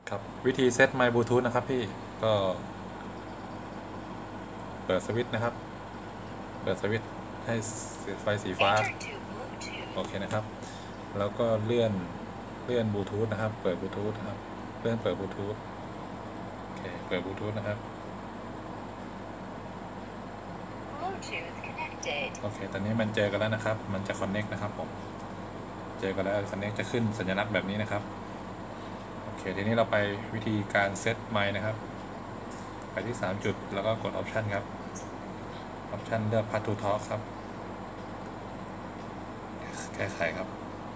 ครับวิธีเซตไมค์บลูทูธนะครับพี่ก็เปิดสวิตช์นะครับเปิดสวิตช์ให้ไฟสีฟ้าโอเคนะครับแล้วก็เลื่อนบลูทูธนะครับเปิดบลูทูธนะครับเลื่อนเปิดบลูทูธโอเคเปิดบลูทูธนะครับโอเคตอนนี้มันเจอกันแล้วนะครับมันจะคอนเน็กนะครับผมเจอกันแล้วคอนเน็กจะขึ้นสัญลักษณ์แบบนี้นะครับโอเคทีนี้เราไปวิธีการเซตไมค์นะครับไปที่3จุดแล้วก็กดออปชันครับออปชันเลือก Path to Talk ครับแก้ไขครับ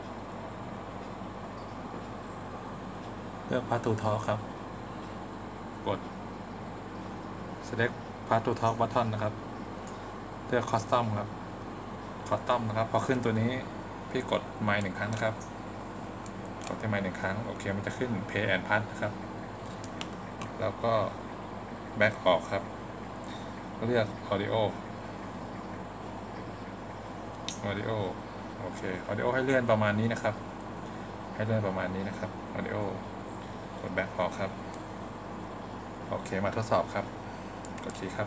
เลือก Path to Talk ครับกด select Path to Talk button นะครับเลือก Custom ครับ Custom นะครับพอขึ้นตัวนี้พี่กดไมค์1 ครั้งนะครับกดที่ไมค์1 ครั้งโอเคมันจะขึ้น Play and Path นะครับแล้วก็ Back ออกครับเลือก Audio โอเค Audio ให้เลื่อนประมาณนี้นะครับให้เลื่อนประมาณนี้นะครับ Audio กด Back ออกครับโอเคมาทดสอบครับกดชี้ครับ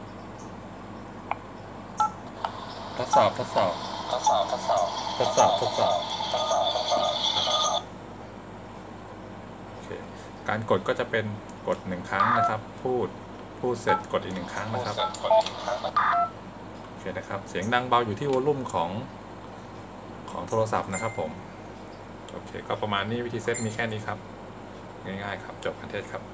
ทดสอบโอเคการกดก็จะเป็นกด1 ครั้งนะครับพูดเสร็จกดอีก1 ครั้งนะครับโอเคนะครับเสียงดังเบาอยู่ที่วอลลุ่มของโทรศัพท์นะครับผมโอเคก็ประมาณนี้วิธีเซตมีแค่นี้ครับง่ายๆครับจบการเทศครับ